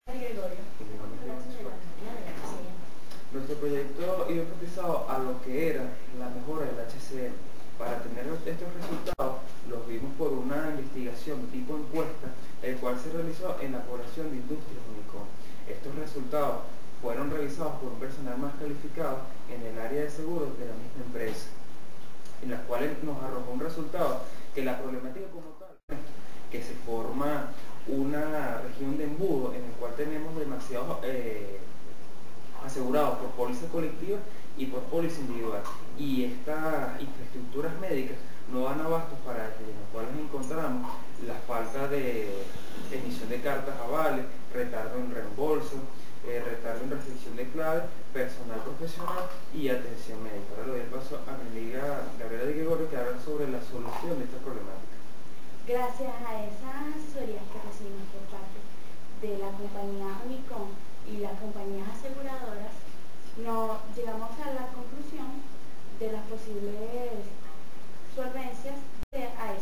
Gregorio. Nuestro proyecto iba enfocado a lo que era la mejora del HCM. Para tener estos resultados los vimos por una investigación tipo encuesta, el cual se realizó en la población de Industrias Unicom. Estos resultados fueron revisados por un personal más calificado en el área de seguros de la misma empresa, en las cuales nos arrojó un resultado que la problemática como tal, que se forma una región de embudo en el cual tenemos demasiados asegurados por póliza colectiva y por póliza individual, y estas infraestructuras médicas no dan abastos para en los cuales encontramos la falta de emisión de cartas avales, retardo en reembolso, retardo en restricción de clave, personal profesional y atención médica. Ahora le doy el paso a mi amiga Gabriela de Gregorio, que habla sobre la solución de esta problemática. Gracias a esas asesorías que recibimos por parte de la compañía Unicom y las compañías aseguradoras, llegamos a la conclusión de las posibles solvencias a